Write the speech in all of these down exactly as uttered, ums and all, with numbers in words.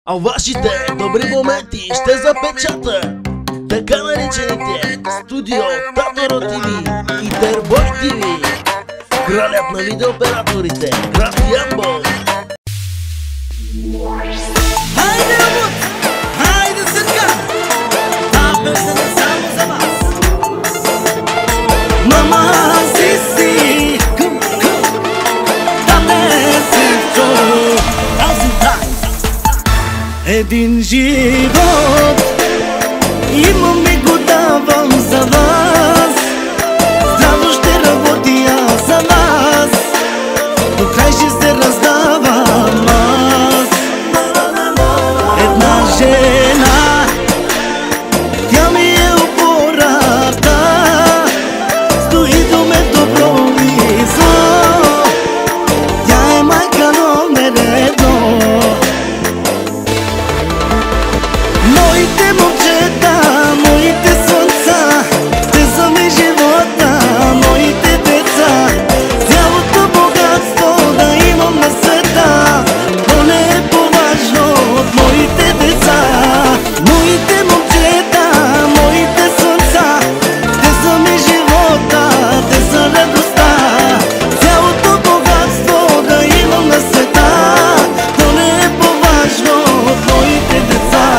А вашите добри моменти ще запечата така наречените Студио Татаро ТВ и Тербой ТВ. Кралят на видеооператорите, град Ямбол. Хайде, Амут! Хайде, Съркан! Та песен е само за вас! Мама си си! Към, към! Тате си чу! Тази тай! Един живот имам и го давам за вас. Здраво ще работя за вас. До край ще се раздавам аз. Една жена, тя ми е опората, стои до мен добро и зло. Тя е майка номер едно. Моите момчета, моите слънца, те са ми живота, моите деца. Цялото богатство да имам на света, то не е по-важно от моите деца. Моите момчета, моите слънца, те са ми живота, те са радостта. Цялото богатство да имам на света, то не е по-важно от моите деца.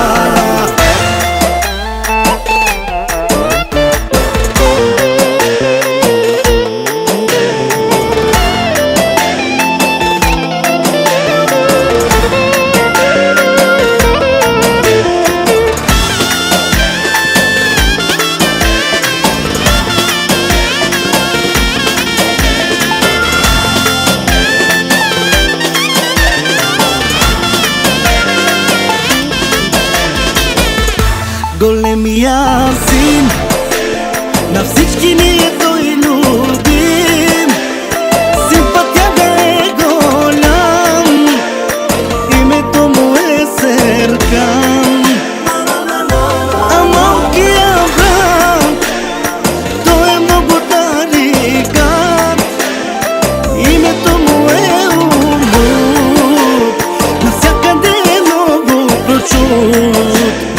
Големия син на всички ние той любим. Симпатията е голям, името му е Серкан. А малкия брат, той е много тарикат, името му е Умут. Навсякъде е много прочут.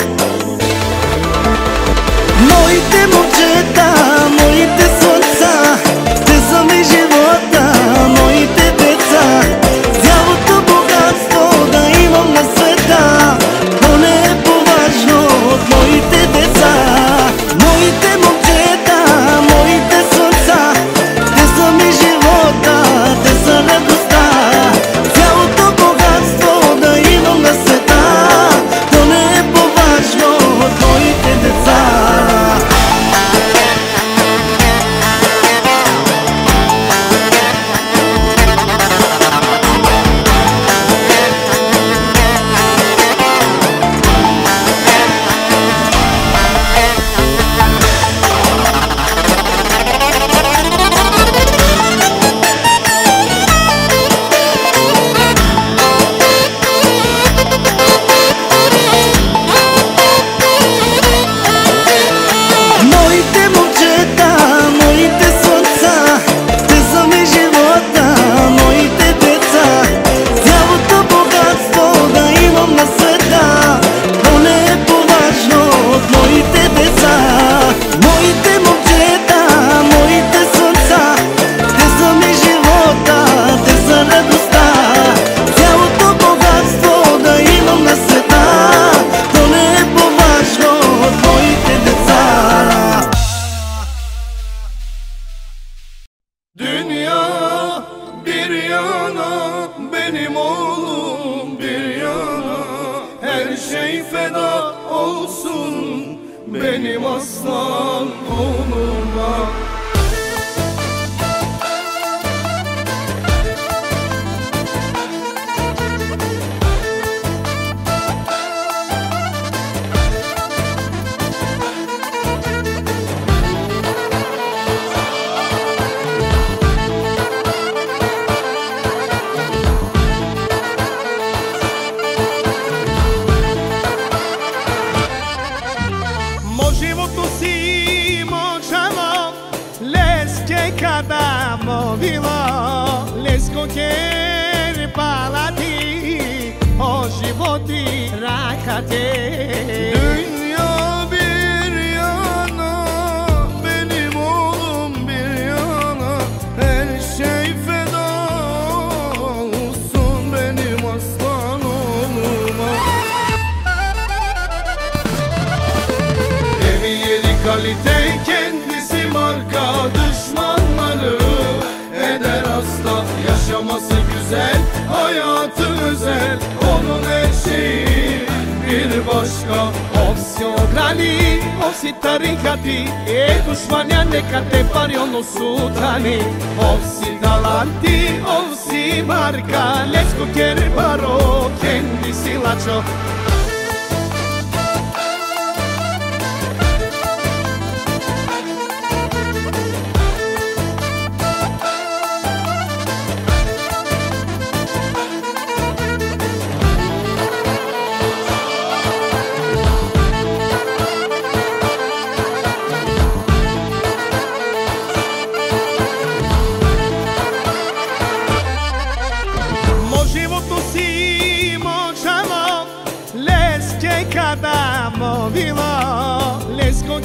Моите момчета, моите слънца, те са ми живота, моите деца. Цялото богатство да имам на света, то не е по-важно от моите деца. Моите момчета, моите слънца, те са ми живота, те са радостта. Цялото богатство да имам на света, то не е по-важно от моите деца. Моите момчета, моите слънца, те са ми живота, моите деца. Цялото богатство да имам на света, то не е по-важно от моите деца. Моите момчета, моите слънца, те са ми живота, те са радостта. Цялото богатство да имам на света, то не е по-важно от моите деца. Dünya bir yana, benim oğlum bir yana. Her şey feda olsun benim aslan oğluma. Живото си можело, леске cada movilo, lesko che palati, hoje život i rakate. Dünya bir yana, benim oğlum bir yana, her şey feda olsun benim aslan oğluma. Evi yeri kalite, kendisi marka, düşmanları eder hasta. Yaşaması güzel, hayatı özel, onun her şeyi bir başka. Ovsi ograni, ovsi tarikati, e dušmanja neka te pari ono sutani. Ovsi talanti, ovsi marka, lesko kerbaro, kendisi lačo. Lesko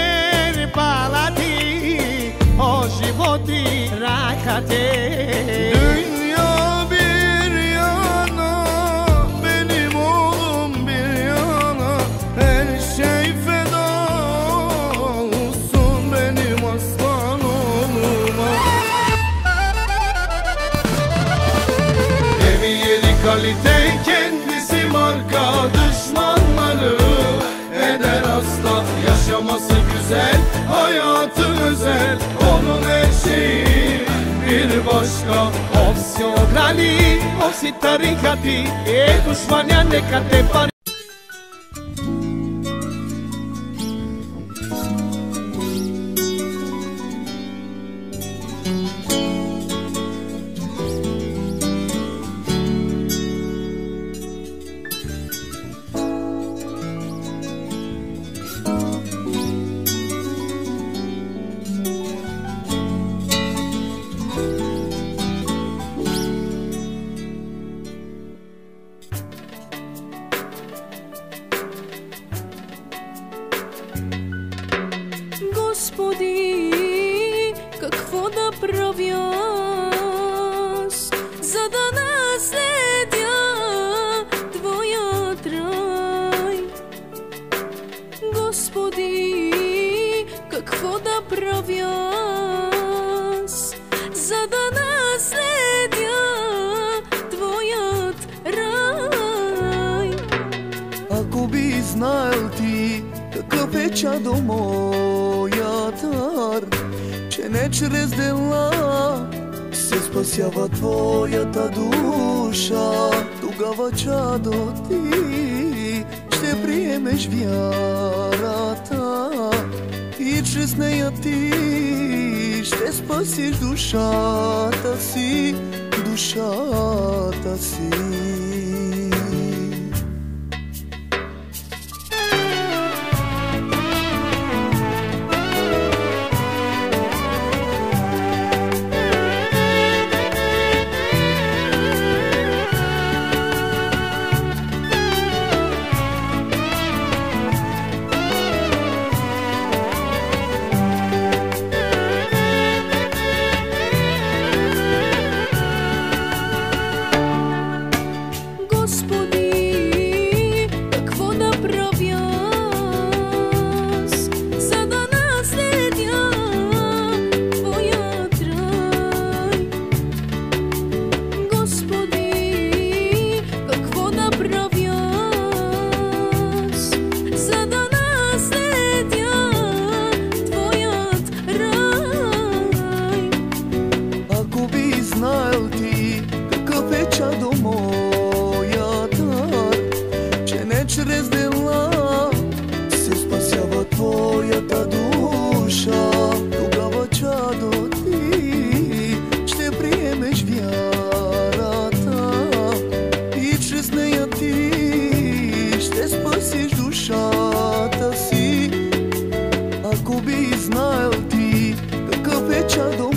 kerbalati, o život i rakate. Dünya bir yana, benim oğlum bir yana, her şey feda olsun benim aslan oğluma. Evi yeri kalite, kendisi marka, düşmanları eder hasta. Yaşaması güzel, hayatı özel, onun her şeyi bir başka. Ovsi ograni, ovsi tarikati, e dušmanja neka te pari. Господи, какво да правя, за да наследя Твоят рай? Господи, какво да правя, за да наследя Твоят рай? Ако би знаел ти какъв е чадо моят дар, че не чрез дела се спасява твоята душа, тогава чадо ти ще приемеш вярата и чрез нея ти ще спасиш душата си, душата си. Чрез дела се спасява твоята душа, тогава чадо ти ще приемеш вярата и чрез нея ти ще спасиш душата си. Ако би знаел ти какъв е чадо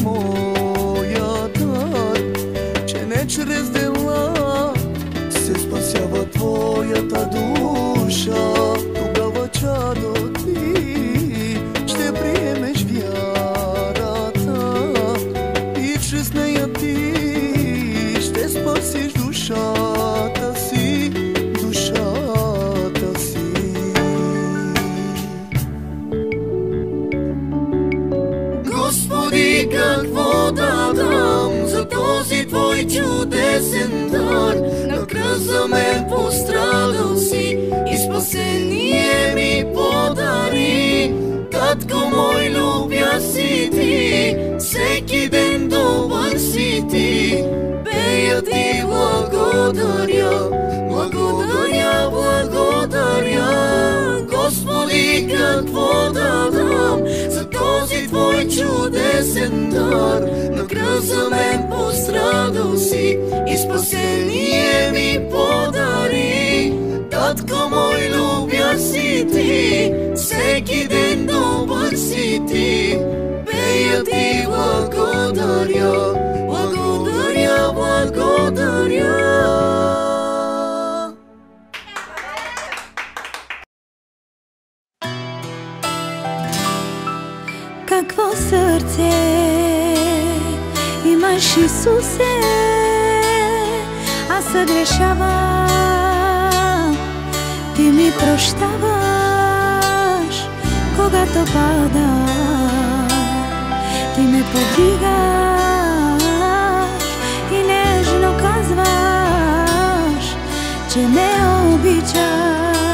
моят дар, че не чрез дела се спасява твоята за мен пострадал си и спасение ми подари. Татко мой, любя си ти, всеки ден добър си ти. Пея ти благодаря, благодаря, благодаря. Господи, какво да дам за този твой чудесен дар? На кръст за мен пострадал си и спасение ми подари. Татко мой, любя си ти, всеки ден добър си ти. Пея ти благодаря, благодаря, благодаря. Какво сърце имаш, Исусе? Аз съгрешавам, ти ми прощаваш. Когато пада, ти ме повдигаш и нежно казваш, че ме обичаш.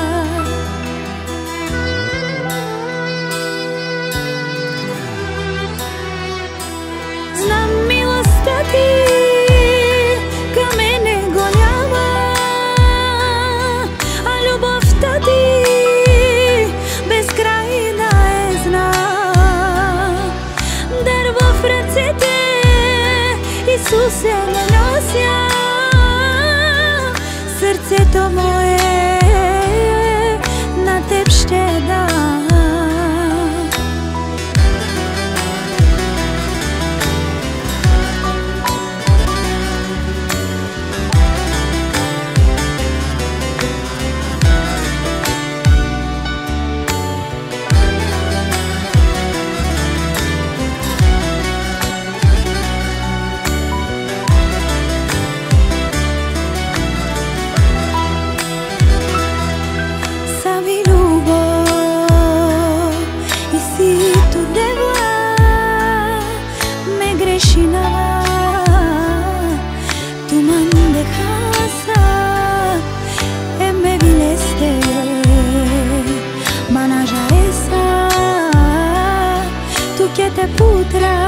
Знам милостта ти към мене голяма, а любовта ти безкрайна е, знам. Дар в ръцете, Исусе, ме нося, сърцето мое на теб ще дам. Te putra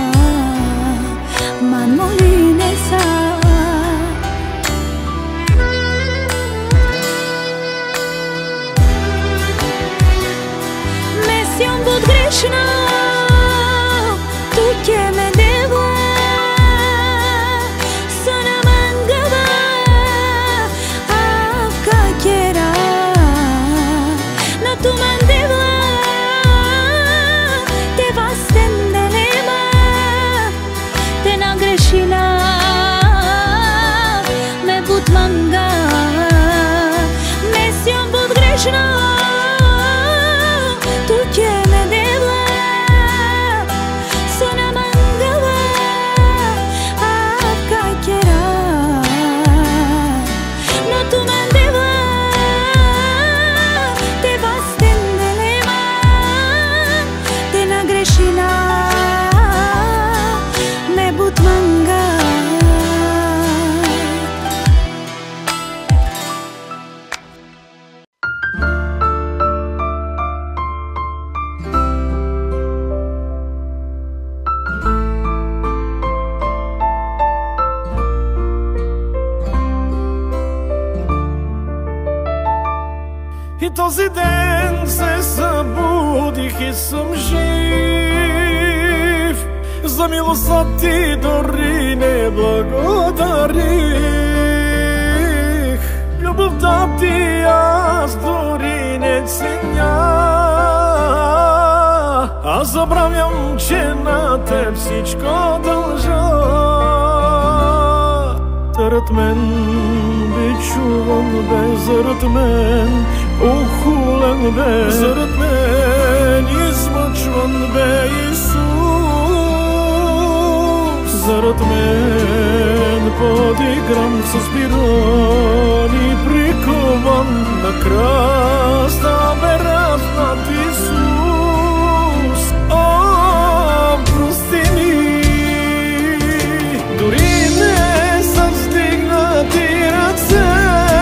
man molinesa. Me siam bud grešna, tu ke me deva, sana mangava avka kera, na tu mandeva me but manga, me siam bud grešna, tu ke me deva, sana mangava avka kera, no tu mandeva te vastendelema, te na grešina me but manga. И този ден се събудих и съм жив. За милостта ти дори не благодарих. Любовта ти аз дори не ценя. Аз забравям, че на теб всичко дължа. Зарад мен бе чуван, бе зарад мен охулен бе, зарад мен измъчван бе Исус. Зарад мен подигран с пирони, прикован на кръста, бе разнат Исус. О, прости ми, дори не са вздигнати ръце.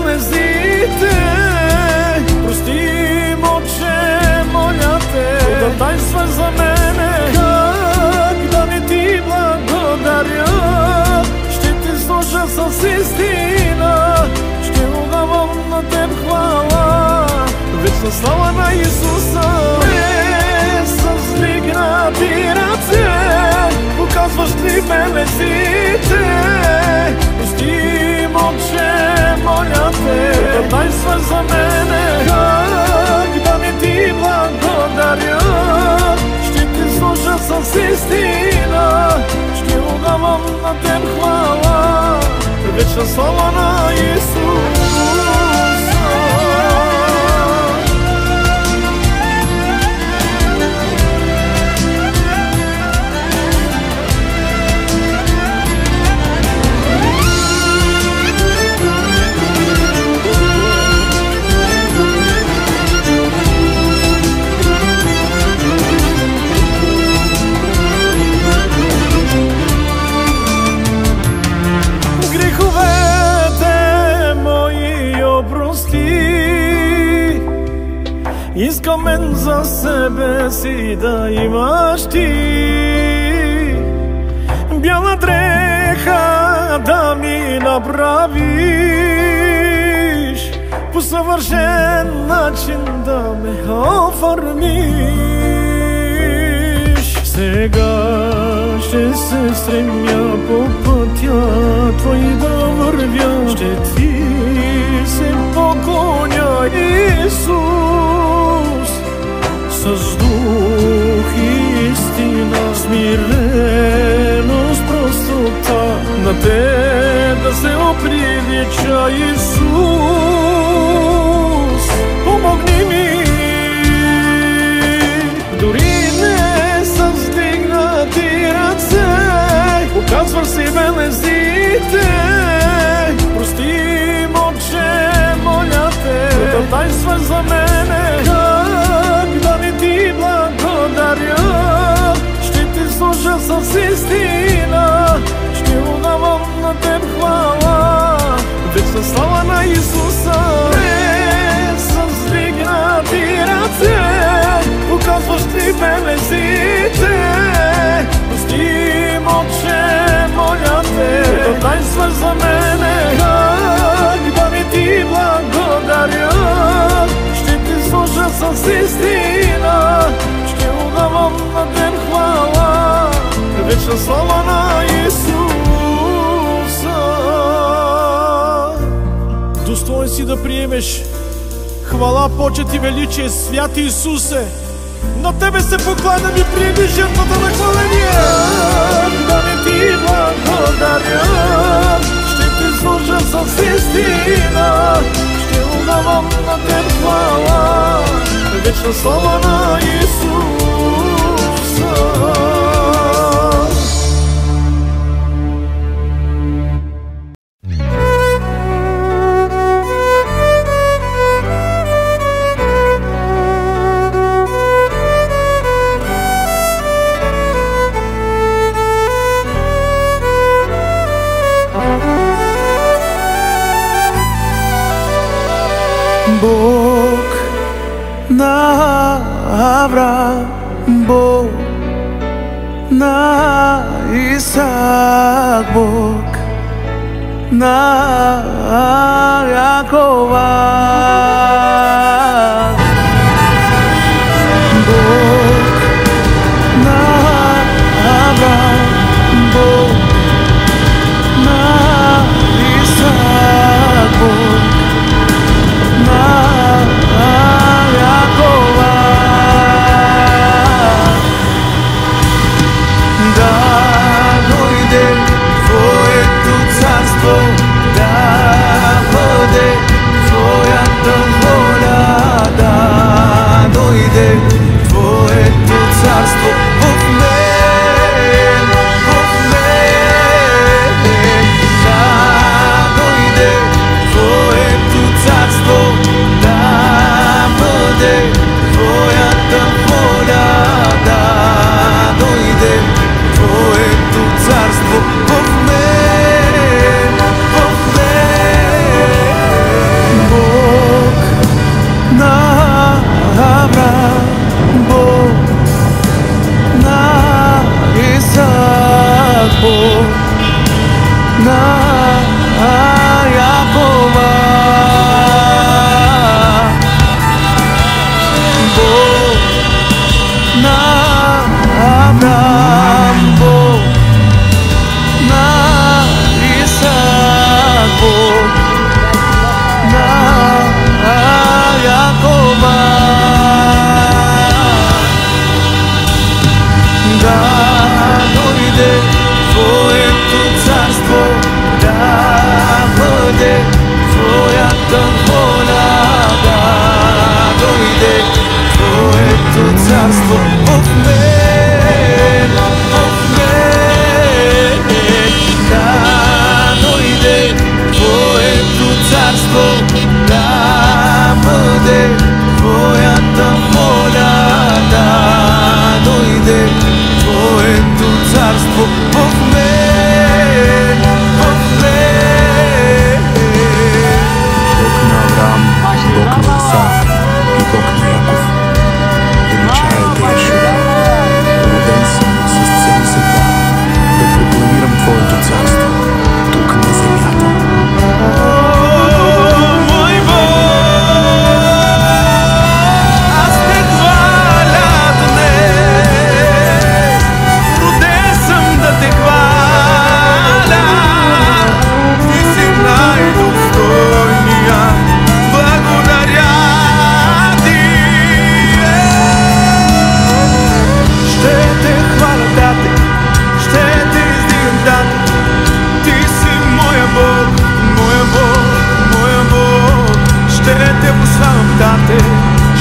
белезите. Прости, Отче, моля те, одай се за мене. Как да не ти благодаря? Ще ти служа с истина, ще отдавам на теб хвала. Вечна слава на Исуса. Не с вдигнати ръце показваш ли белезите. Прости, Отче, моля те, дай се за мене. Как да не ти благодаря? Ще ти служа с истина, ще отдавам на теб хвала. Вечна слава на Исуса. Искам мен за себе си да имаш ти, бяла дреха да ми направиш, по съвършен начин да ме оформиш. Сега ще се стремя по пътя твой да вървя, ще ти се поклоня, Исус, с дух и истина, смирено с простота, на те да се оприлича, Исус. Помогни ми, дори не с вдигнати ръце, показваш си белезите. Прости, Отче, моля те, дай се за мене. Как да не ти благодаря? Ще ти служа с истина, ще отдавам на теб хвала. Вечна слава на Исуса. Не с вдигнати ръце показваш ли белезите. Прости, Отче, моля те, дай се за мене. Как да не ти благодаря? Ще ти служа с истина, ще отдавам на теб хвала. Вечна слава на Исуса. Достоен си да приемеш хвала, почет и величие, святи Исусе. На тебе се покланям и приеми жертвата на хваление. Да не ти благодаря, ще ти служа с истина, ще отдавам на теб хвала. Вечна слава на Исуса. Бог на Авраам, Бог на Исак, Бог на Якова, Бог на Авраам, Бог на Исак, Бог на Якова. Да дойде Твоето царство, да бъде Твоя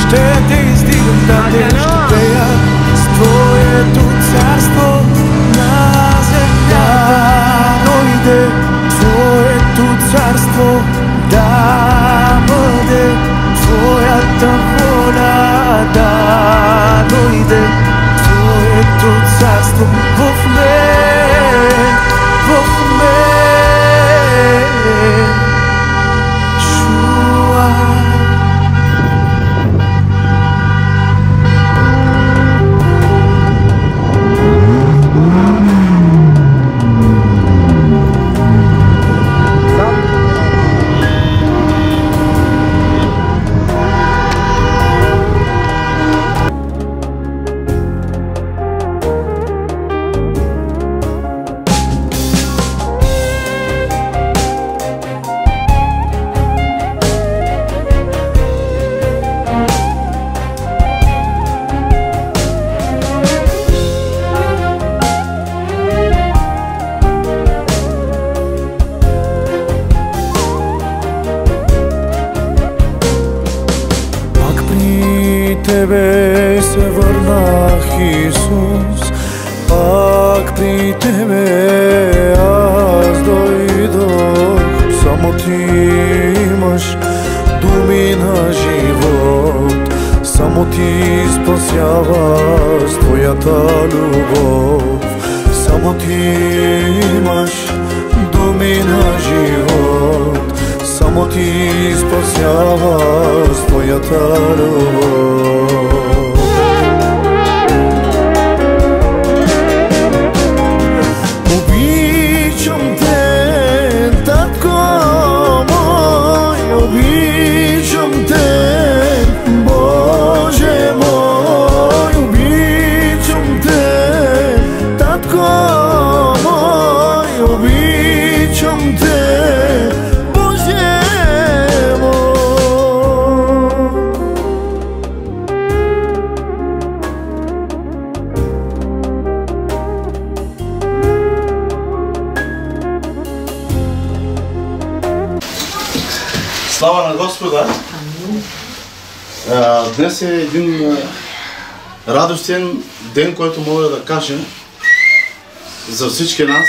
ще те издигам, да те ще пея с Твоето царство на земя. Дойде Твоето царство, да бъде Твоята воля, да дойде Твоето царство в мен, в мен. Чуа. Тебе се върнах, Исус, пак при Тебе аз дойдох. Само Ти имаш думи на живот, само Ти спасяваш с Твоята любов. Само Ти имаш думи на живот, само Ти спасяваш с Твоята любов. Обичам Те, Татко мой, обичам Те, Боже мой, обичам Те, Татко мой, обичам Те, Боже мой. Слава на Господа! А, днес е един а, радостен ден, който мога да кажа за всички нас.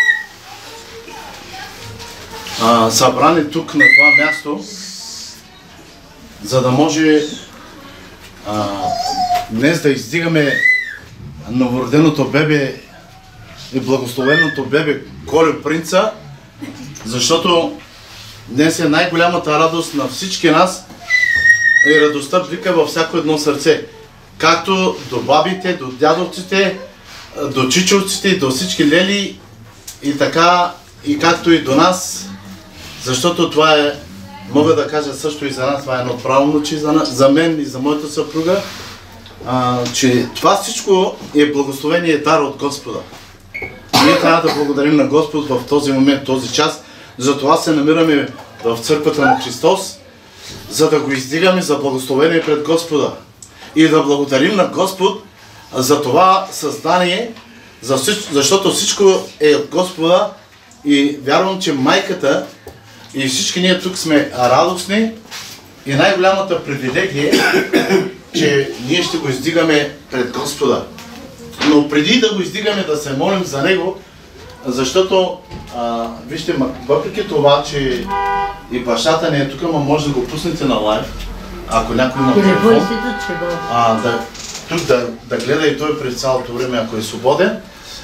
А, събрани тук на това място, за да може а, днес да издигаме новороденото бебе и благословеното бебе Колю Принца, защото днес е най-голямата радост на всички нас и радостта блика във всяко едно сърце. Както до бабите, до дядовците, до чичовците, до всички лели и така, и както и до нас, защото това е, мога да кажа също и за нас, това е едно правомочи за, за мен и за моята съпруга, а, че това всичко е благословение и дар от Господа. Ние трябва да благодарим на Господ в този момент, този час. Затова се намираме в църквата на Христос, за да го издигаме за благословение пред Господа. И да благодарим на Господ за това създание, за всичко, защото всичко е от Господа и вярвам, че майката и всички ние тук сме радостни и най-голямата привилегия е, че ние ще го издигаме пред Господа. Но преди да го издигаме, да се молим за Него, защото, а, вижте, въпреки това, че и бащата не е тук, но може да го пуснете на лайв, ако някой има телефон, а, да, тук да, да гледа и той през цялото време, ако е свободен.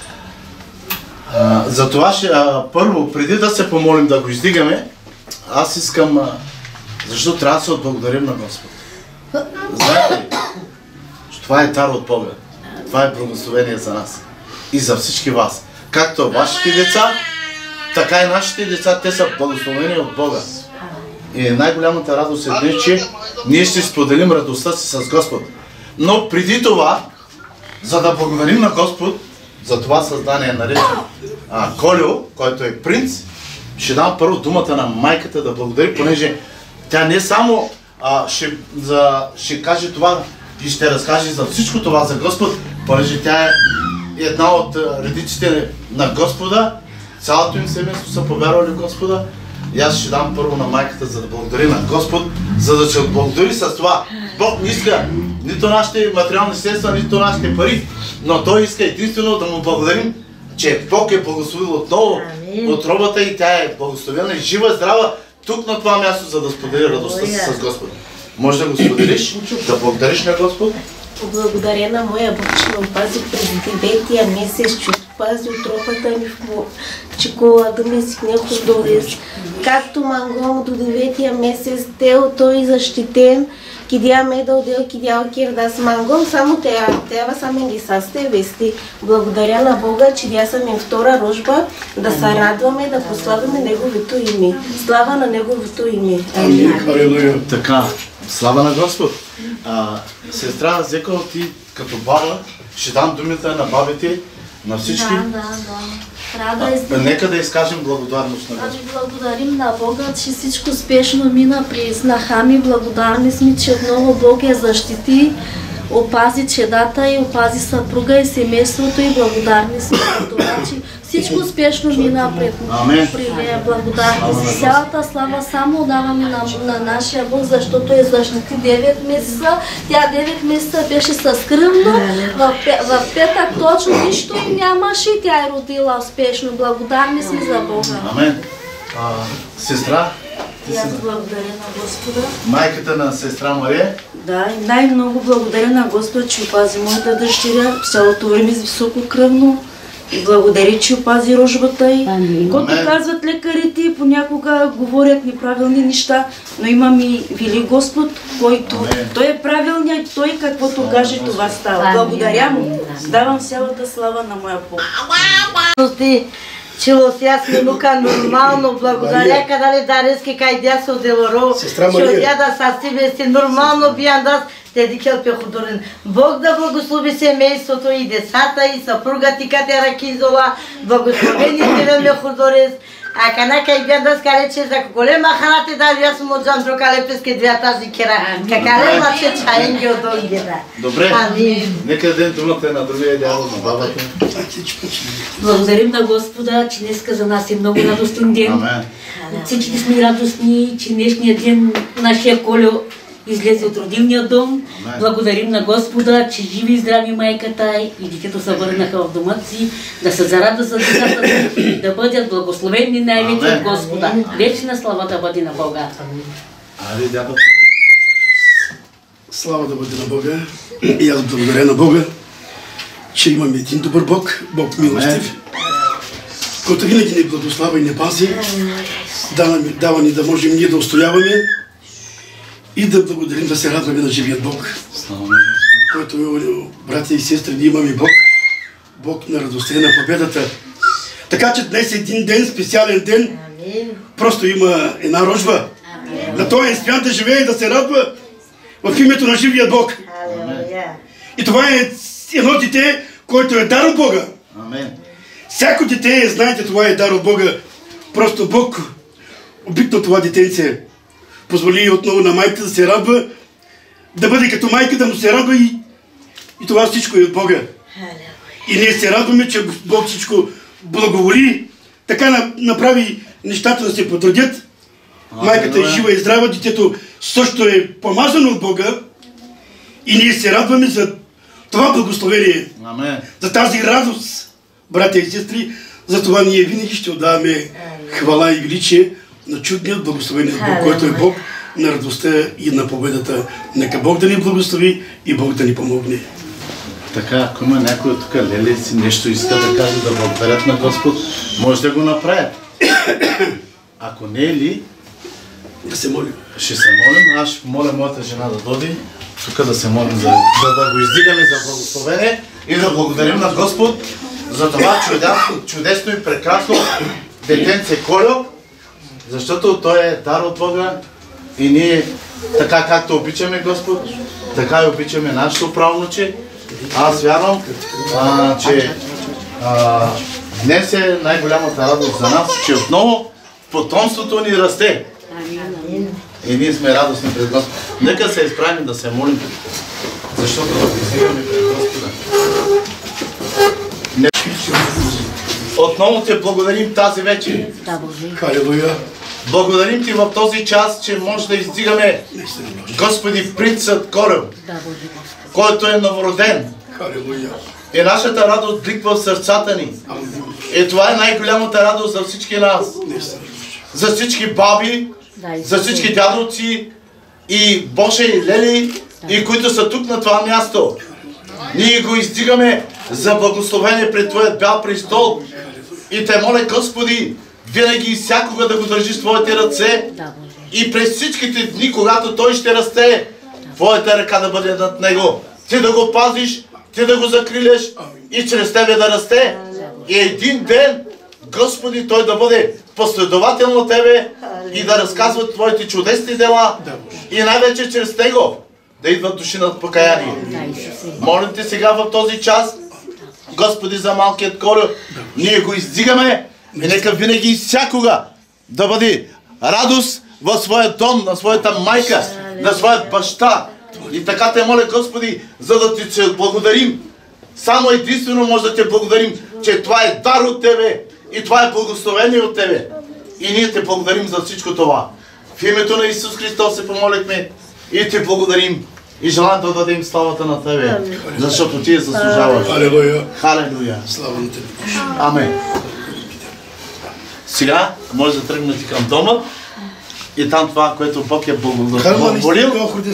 А, за това ще, а, първо, преди да се помолим да го издигаме, аз искам, а, защото трябва да се отблагодарим на Господ. Знаете ли, че това е дар от Бога, това е благословение за нас и за всички вас. Както вашите деца, така и нашите деца, те са благословени от Бога. И най-голямата радост е днес, че ние ще споделим радостта си с Господ. Но преди това, за да благодарим на Господ за това създание, наречено Колю, който е принц, ще дам първо думата на майката да благодари, понеже тя не само а, ще, за, ще каже това и ще разкаже за всичко това за Господ, понеже тя е една от редиците на Господа, цялото им семейство са повярвали Господа. И аз ще дам първо на майката, за да благодари на Господ, за да се отблагодари с това Бог не иска нито нашите материални средства, нито нашите пари, но Той иска единствено да му благодарим, че Бог е благословил отново отробата и тя е благословена и жива, здрава тук на това място, за да сподели радостта си с Господа. Може да го споделиш, да благодариш на Господ? Благодаря на моя Бог, че ме опази през деветия месец, че опази отропата ми в чоколада ми си неходорез. Както мангом до деветия месец, тел той защитен, кидя медал дел, кидя кирдас мангом, само тея, тея саме ги састе вести. Благодаря на Бога, че дя съм им втора рожба, да се радваме, да прославяме Неговото име. Слава на Неговото име. Амин. Така, слава на Господ. А, сестра Зека, ти като баба, ще дам думите на бабите, на всички. Да, да, да. Рада а, нека да изкажем благодарност на Господ. Ами благодарим на Бога, че всичко спешно мина при снаха ми. Благодарни сме, че отново Бог я защити, опази чедата и опази съпруга и семейството и благодарни сме за това, че всичко успешно мина пред при нея. Благодарни за цялата слава само даваме на, на нашия Бог, защото е защити девет месеца. Тя девет месеца беше със кръвно. В, в петък точно нищо нямаше и тя е родила успешно. Благодарни сме за Бога. Амен. А, сестра? И аз благодаря на Господа. Майката на сестра Мария? Да, и най-много благодаря на Господа, че опази моята дъщеря в цялото време с високо кръвно. И благодаря, че опази рожбата й. Когато казват лекарите, понякога говорят неправилни неща, но имам и вели Господ, който Амин. Той е правилният и Той каквото каже, това става. Благодаря му. Давам цялата слава на моя Бог. Чило сега сминука нормално, благодаря кадали дарески кайдя со делоро. Сестра Мария. Шо да са себе си нормално биандас, те дикел пеходорен. Бог да благослови семейството и децата и съпруга ти катера кинзола, благословени тебе меходорес. А кана кай биандас калече за голема ханате да я смо джан друг алепески две тази кера. Какале маче чаенги от донгеда. Добре. Нека дадем думата на другия дядо, на бабата. Благодарим на Господа, че днеска за нас е много радостен ден. Амен. Всички сме радостни, че днешния ден нашия Колю излезе от родилния дом. Амен. Благодарим на Господа, че живи и здрави майката и детето се върнаха в дома си, да се зарадват за децата, да бъдат благословени най-вече от Господа. Вечна слава да бъде на Бога. Али, дядо. Слава да бъде на Бога. И аз благодаря на Бога, че имаме един добър Бог, Бог милостив, който винаги ни благославя и ни пази, дава, дава ни да можем ние да устояваме и да благодарим, да се радваме на живият Бог, който, братя и сестри, ние имаме Бог, Бог на радостта и на победата. Така че днес е един ден, специален ден, просто има една рожба. На този свят да живее и да се радва в името на живият Бог. И това е едно дете, който е дар от Бога. Амен. Всяко дете, знаете, това е дар от Бога. Просто Бог обикна това детенце. Позволи отново на майка да се радва, да бъде като майка, да му се радва и, и това всичко е от Бога. И ние се радваме, че Бог всичко благоволи, така направи нещата да се потвърдят. Майката е жива и здрава, детето също е помазано от Бога и ние се радваме за това благословение, Амен. За тази радост, братя и сестри, за това ние винаги ще отдаваме хвала и величие на чудният благословен Бог, който е Бог на радостта и на победата. Нека Бог да ни благослови и Бог да ни помогне. Така, ако има някой тук леле си нещо иска да каже, да благодарят на Господ, може да го направят. Ако не е ли, да се молим. Ще се молим. Аз ще помоля моята жена да дойде тук да се молим, за, за да го издигаме за благословение и да благодарим на Господ за това чудесно, чудесно и прекрасно детенце Колю, защото той е дар от Бога и ние така както обичаме Господ, така и обичаме нашето правнуче. Аз вярвам, а, че а, днес е най-голямата радост за нас, че отново потомството ни расте. И ние сме радостни пред Господа. Нека се изправим да се молим, защото да издигаме пред Господа. Отново те благодарим тази вечер. Халелуя. Благодарим Ти в този час, че може да издигаме, Господи, принцът кораб, който е новороден. И нашата радост бликва в сърцата ни. И това е най-голямата радост за всички нас. За всички баби, за всички дядовци и Боше и Лели, и които са тук на това място. Ние го издигаме за благословение пред Твоят бял престол. И Те моля, Господи, винаги и всякога да го държиш в Твоите ръце. И през всичките дни, когато той ще расте, Твоята ръка да бъде над него. Ти да го пазиш, Ти да го закриляш и чрез Тебе да расте. И един ден, Господи, той да бъде последовател на Тебе и да разказва Твоите чудесни дела и най-вече чрез него да идват души над покаяние. Молим Те сега в този час, Господи, за малкият кораб. Ние го издигаме и нека винаги и всякога да бъде радост в своя дом, на своята майка, на своят баща. И така Те моля, Господи, за да Ти се благодарим. Само единствено може да Те благодарим, че това е дар от Тебе и това е благословение от Тебе. И ние Те благодарим за всичко това. В името на Исус Христос се помолихме и Ти благодарим. И желаем да дадем славата на Тебе, защото Ти я заслужаваш. Халелуя. Халелуя. Слава на Тебе. Амен. Сега може да тръгнете към дома и там това, което Бог е благоволил.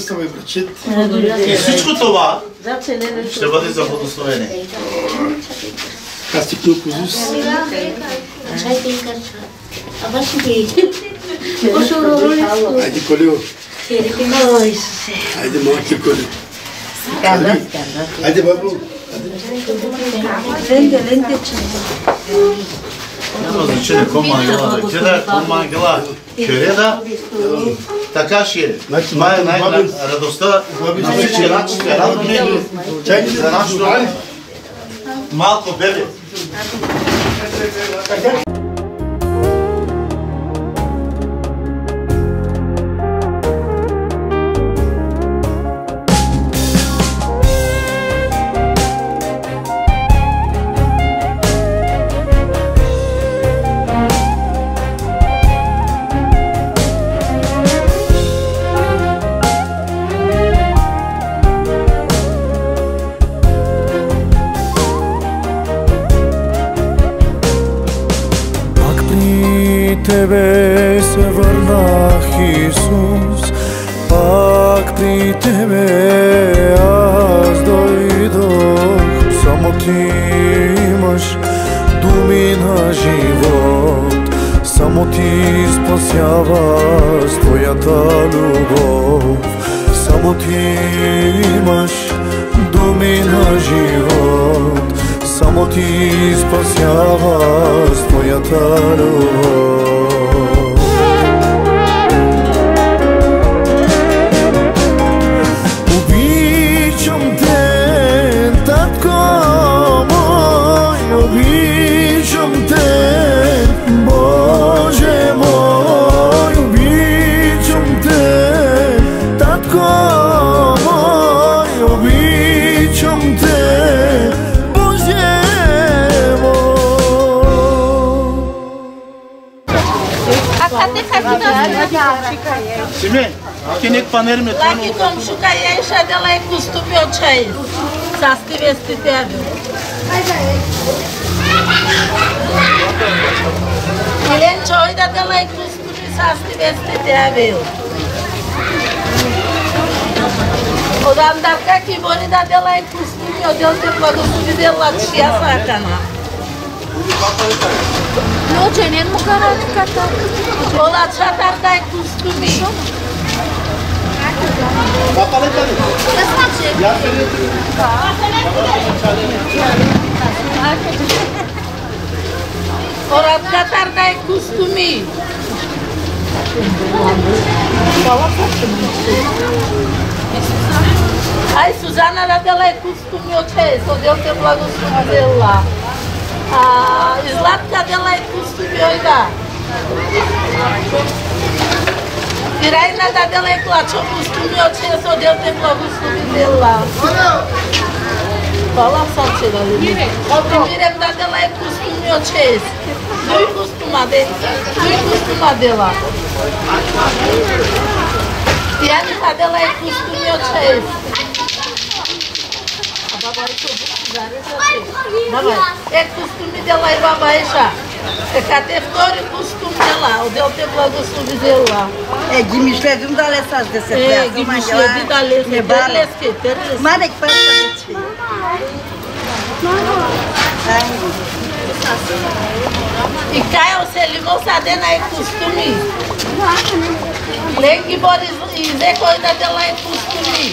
И всичко това ще бъде за благословение. Аз ти кнук Исус. Айде, Колио. Айде, малки Колио. Айде, бабо. Ленте, ленте, че. Няма значение ком ангела да кида, ком ангела кюреда, така ще е. Това е най-радостта на всички начите радваме за нашето малко бебе. Тебе се върнах, Исус, пак при Тебе аз дойдох. Само Ти имаш думи на живот, само Ти спасяваш с Твоята любов. Само Ти имаш думи на живот, само Ти спасяваш с Твоята любов. Обичам Те, Татко мой, обичам Те, Боже мой, обичам Те, Татко мой, обичам Те, Боже мой. Симе, ке нек панер ме това. Лаки комшука я иша дела и костюми от чай. Састи вести тебе. Илен чой да дела и костюми састи вести тебе. Одам дарка ки бори да дела и костюми, одел те благослови дела чия сакана. Но ченен му кара така. Ола чатарка и костюми. Орат катарка и костюми. Ай, Сузана радела и костюми от чест, одел те благословила. И Златка дела и костюми ойда. И Райна да дела и плачо костюми от чест, одел те благословила. Fala só, tira ali. Primeiro me dá dela é costume meu chase. Doi costuma de, doi costuma dela. E a minha dela é costume meu chase. Babai to Babai. É costume dela e babai já. É cadê fora costume dela? O deu ter благослови dela. É de misledim da lessas desse É, de misledim da lessas. É barles que terles. Mane que faz isso. E cai o selimão sadena é costume. Lei que Boris e Zé coisa dela é costume.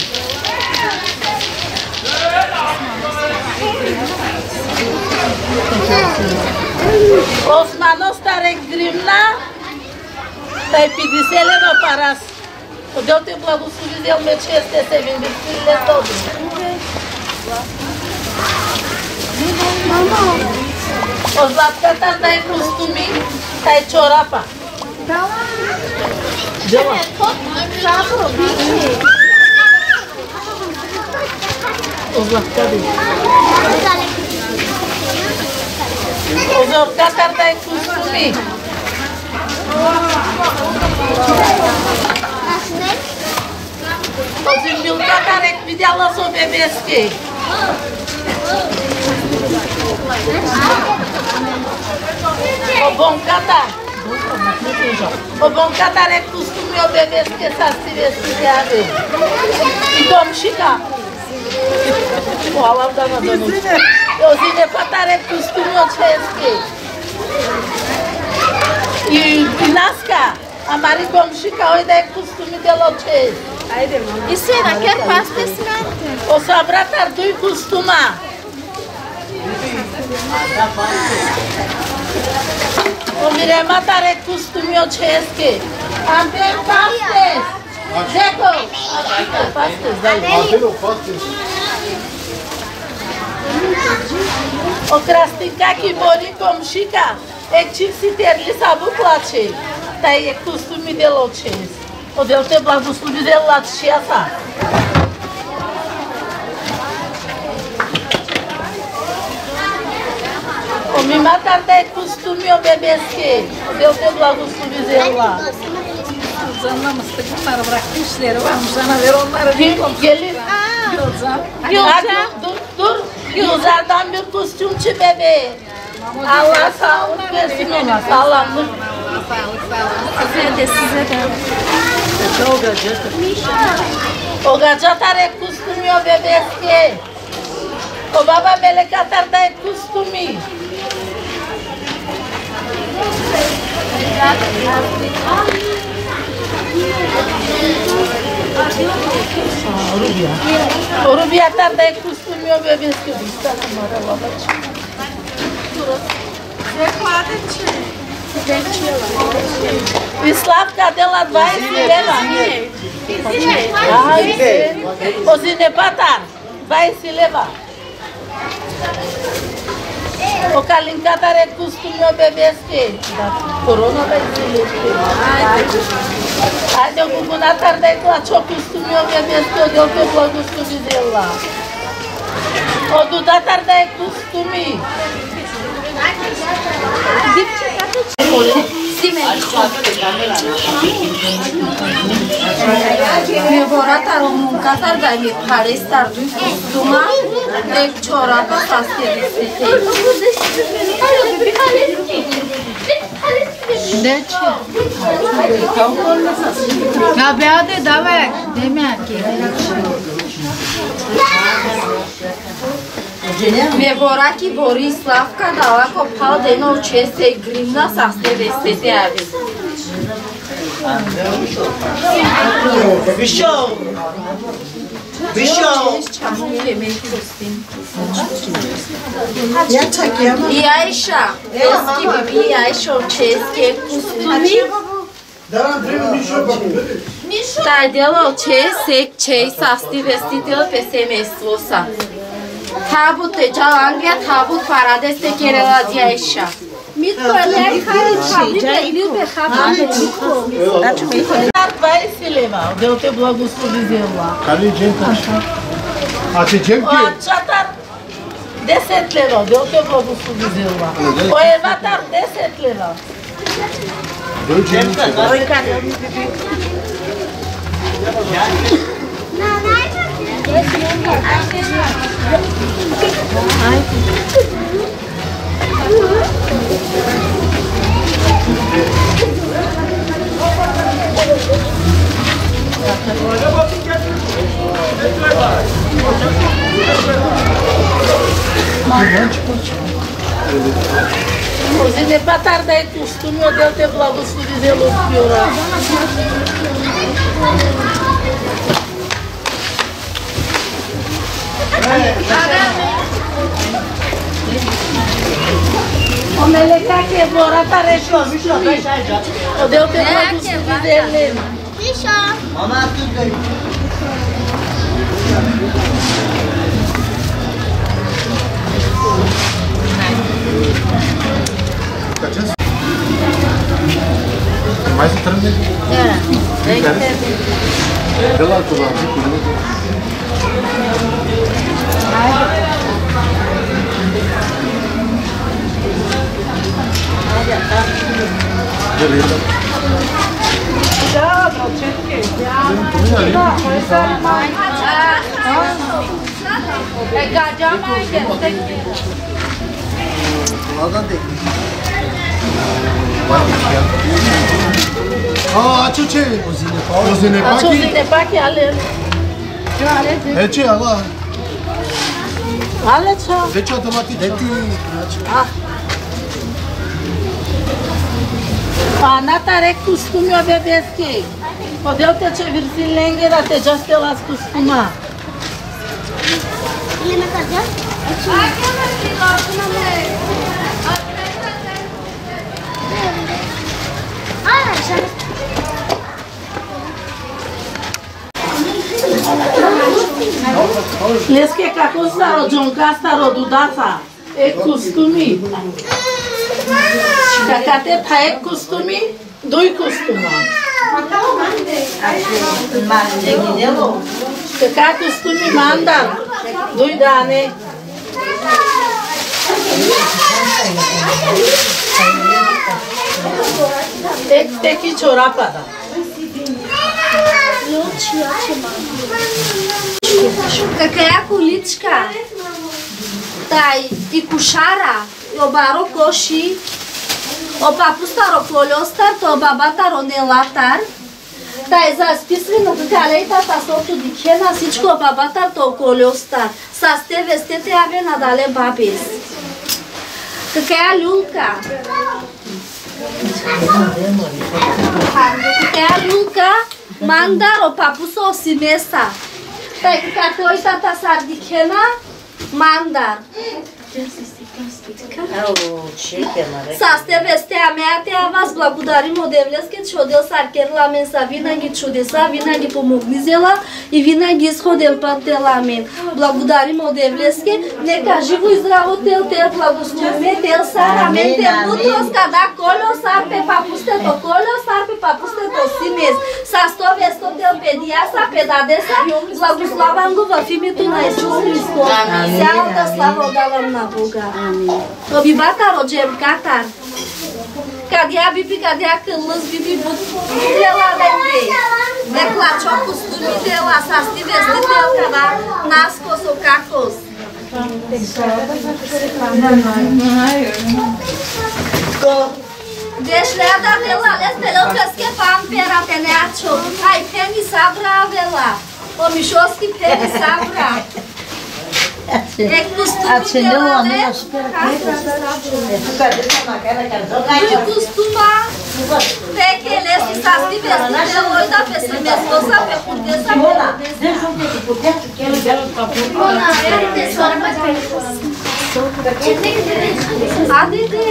Os manos tarek grimna, tai pedi se leva para o Deus te благослови deu me cheste se vem de filho todo. Os laptatas tai costume, tai chorapa. Deu. Os laptatas. Os orcatar da costume. Os milcatar é que me dá lá só bebês que. O bom catar. O bom catar é costume o bebês que está se vestindo. E como chegar? O alam da madonna. Eu zine patare costume o chesque. E nasca, a mari como chica oi da costume de lo ches. Isso é naquele pastecimento. O sabra tardu e costuma. O mire matare costume o chesque. Ampe pastes. Jeco. Pastes daí. O krastinka ki mori como chica, é que se ter li sabu plache, daí é costume de loches. O Deus te благослови de lachesa. O me matar daí costume o bebês que, o Deus te благослови de lá. Zanamos te para braquisler, vamos a ver o mar de ele. E usar da meu costume de bebê. Allah saúde versin ona. Salam. O gajatar é costume o bebê que. O baba melekatar da é costume. O Rubia tarda é costume o bebê que está na mora lá baixo. Slavka dela vai se levar. O Zinepatar vai se levar. O Kalinkatar é costume o bebê que. Corona vai se levar. Ai, deu gugu na tarde e clachou costume o bebê que eu deu teu благослови dela. O Duda tarde é costume. Me vorata român catar da mi pare star du costuma de ciorapa saste vestite. De ce? Abia de dava de mea che. Me voraki Borislavka dala kopal de no česte grimna saste vestite avi. Višou! Višou! I Aisha, eski bibi Aisha české kustumi. Taj delo české čej sasti vestitele pe semestvosa. Tabut te jalangya tabut parades te kerela di Aisha. Mitko ele kari tabi be be khabbe. Vai se levar, Deus te благослови dela. Care e gente? A te ce O chatar десет лева, Бог те благослови зела. Оеватар десет лева. Ой, къде? Così ne fa tarda i costumi, o Deus te благослови зело спиора. O meleca que é bora tá rechando. O Deus te благослови zelo. Ficha. Mama tudo aí. Mais um trem dele. É. Vê lá, tu lá, beleza. Já, não tinha que. É gadja mais que 아, 아초체. 오즈네 파키. 오즈네 파키 알레. 해치 알아. 알레차. 해치 오토마틱. 해치. 아. Anatare costumul bebeschi. Podeau te ce virsi lenghe, dar te just te las costuma. Ele me casou? Leske kako staro džonka staro dudasa, ek kostumi. Kakate tha ek kostumi, doi kostuma. Kaka kostumi mandar, doi dane. Ek teki çorapada. Какая куличка? Тай и кушара, о баро коши, о папу старо колостар, то баба таро нелатар. Тай за списвено калейта та сото дикена всичко баба тар то колостар. Састе вестете аве надале бабис. Какая люлка? Какая люлка? Мандаро папу со симеса. Тай какой тата сардикена? Мандар. С тебе сте амеате, а вас благодарим от Девлески, че отдел Саркерла мен са винаги чудеса, винаги помогни зела и винаги изходен път тела мен. Благодарим от Девлески, нека живо и здраво тел тел благословме, тел сара мен, тел утрос, када коло сар пе папусте то коло сар пе папусте то симез. С то весто тел педиаса, педадеса, благославам го в името на Исус Христос. Цялата слава отдавам на Бога. Оби батар оджем катар. Кадя биби, кадя кълъс биби бут. Дела венде. Не плачо костуми дела, састи вести дел када нас косо какос. Деш леда дела, лес телел къске пампера тенячо. Ай пени сабра вела. Омишоски пени сабра. Ek costuma dela, né? Doi costuma pe que ele se sabe vestir de oi da pessoa mesmo sabe por que sabe lá. Ona é tesoura mais a dede.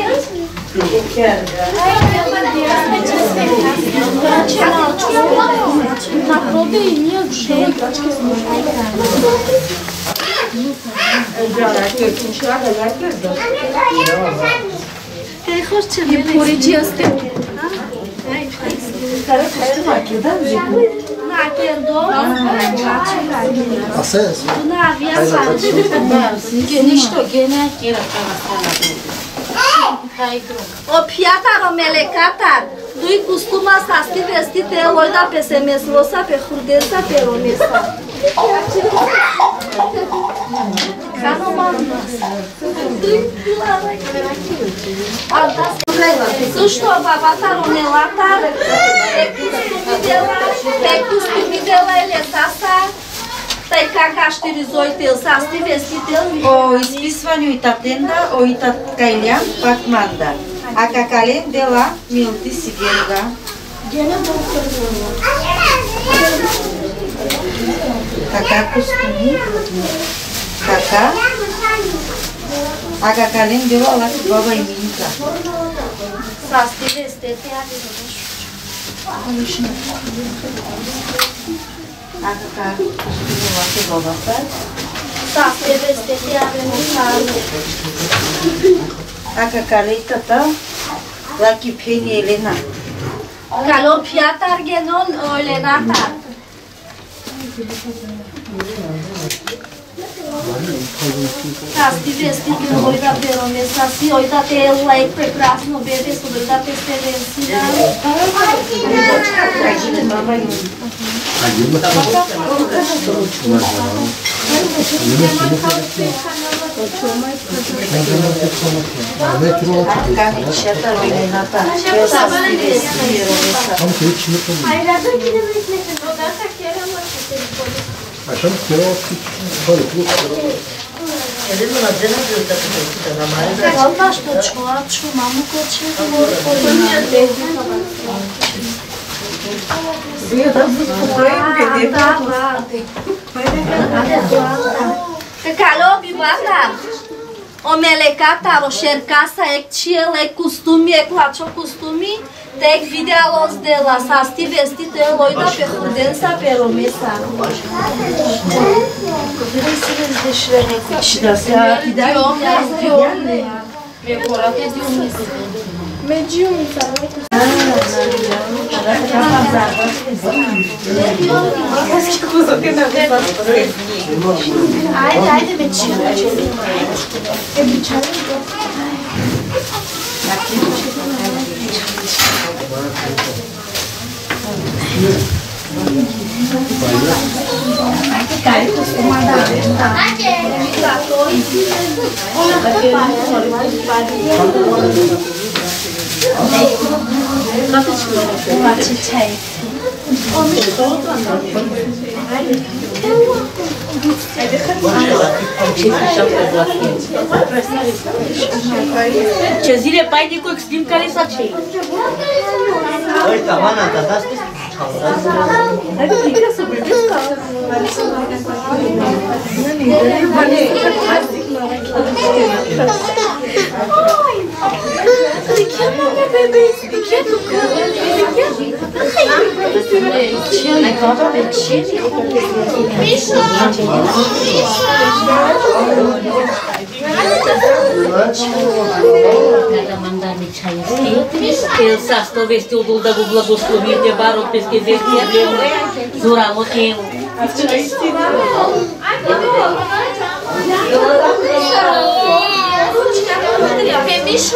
Na proteína Kaj hoće mi porići oste? Kaj hoće mi porići oste? na perdon. Acesso. Na aviação. Que nisto gena kira O piatar o melecatar. Dui costuma să sti vestite oida pe semeslosa pe hurdența pe romesa. Ca nu mă Tu što babatar o nelatar e costumi dela e costumi dela ele sasa taj kaka štirizoitel sasti vestitel O ispисвању и татенда, о и тат кајлјан пак манда. А какален дела милти сигенга. Кака костуми. Кака. А какален дела лаки баба и минка. Sasti vestete ave А кака костуми лаки баба сад. Sasti vestete ave А какален тата лаки пени Елена. Καλό πιάταρ γενών ο Ελενάτα. Састи вести ги ојда перомеса си, ојда те лајк прекрасно бебе, со ојда те стевенсира. Achamos que era olha, tudo. Calma, estou chocolate, chumamo, coche, Calo, bibata. O melecata, o șercasa, ec ciel, ec costumi, ec lacio costumi, tec videalos de la sasti vestite loida pe hurdensa pe romesa. Vrei să vezi de șrene cu cine se Diom, diom, me colate diom. Medium, sabe? Haydi haydi medium. Cai costumada Ce zile painicu extim care s-a cei? Uita, mana, ta dați Hai de plică să vorbesc ca De ce nu ne bebeți? De ce nu călăți? De ce nu? Ai călătă pe ce? Mișo! Cada mandar me чай. El sasto vestiu dul da bu blagoslovir de baro pesque vesti abreu. Zura motel. Pe Mișo!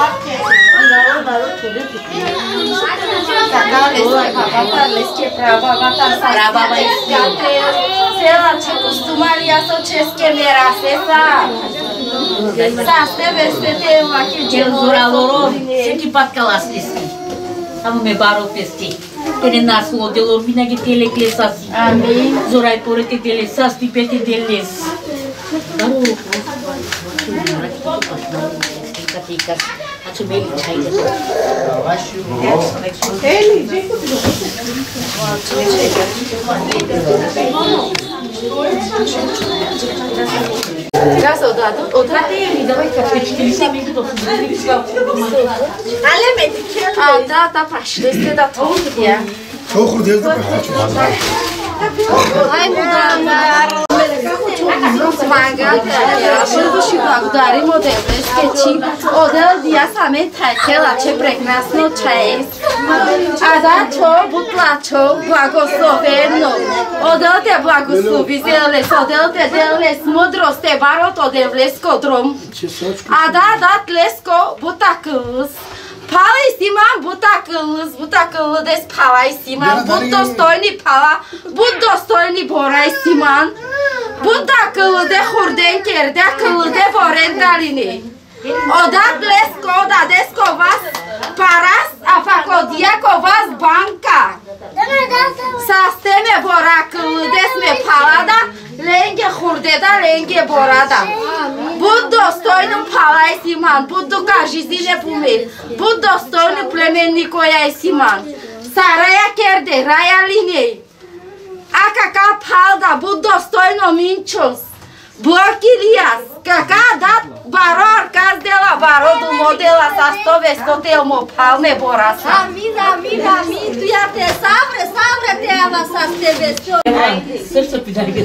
Prava vai Sela, ce costumaria sau ce schemera sesa? Sa ste vestete aqui de Zura loro, se que pat calastis. Am me baro pesti. Ele nasu odelor vina que tele klesasi. Amin. Zura i porete dele sasti pete deles. Baro. Katika. Acho meio chai. Ele, Gasa, o dată, o dată e mi dai ca pe cine să mi tot. Ale medical. A, da, da, pași, este da tot dia. Çok hurdez de pahaç. Hai, muda, muda. Свага, първо ще благодарим от еврейския, отдел дия саме тайкела, че прекрасно чест. А да, чо, бутлачо, благословено. Отдел те благослови, зелес, отдел те делес, мудрост, те барот, отдел леско дром. А да, да, тлеско, бутакълс. Пала и симан, бутакълс, бутакълс, дес пала и симан, будь достойни пала, будь достойни бора и симан. Бутакълс, де хурденкер, де кълс, де воренталини. Ода блеско, да деско вас парас, а факодияко вас банка. Састеме боракъл, десме палада, ленге хурдеда, ленге борада. Будь достойно пала и симан, будь докажи си не помир, будь достойно племенни коя и симан. Сарая керде, рая линей. А кака палда, будь достойно минчос. Блок Илиас, кака дат баро арказ дела баро до модела са сто весто те му палме бораса. Амин, амин, амин, туя те савре, савре те ама са сте весто. Айде, също питали.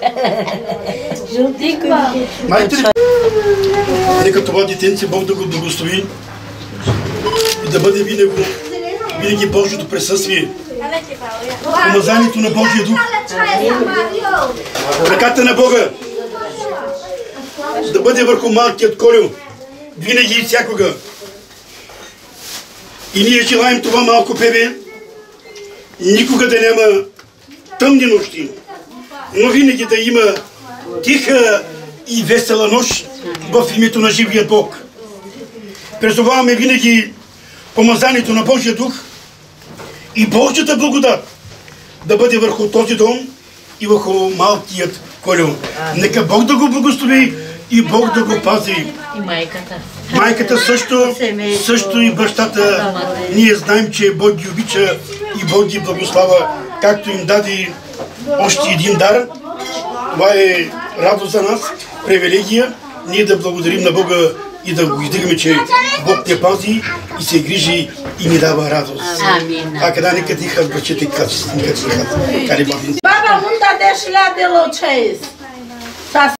Жълтиква. Майстри, нека това детенце Бог да го благослови и да бъде винаги, винаги Божието присъствие. Помазанието на Божия дух. Ръката на Бога да бъде върху малкият Колю, винаги и всякога. И ние желаем това малко бебе никога да няма тъмни нощи, но винаги да има тиха и весела нощ в името на живия Бог. Призоваваме винаги помазанието на Божия дух и Божията благодат да бъде върху този дом и върху малкият Колю. Нека Бог да го благослови и Бог да го пази. И майката. Майката също, също и бащата. Ние знаем, че Бог ги обича и Бог ги благослава, както им даде още един дар. Това е радост за нас, привилегия. Ние да благодарим на Бога и да го издигаме, че Бог те пази и се грижи и ни дава радост. А къде нека дихат бърчете, като си дихат. Баба, мунда деш ля дело чест.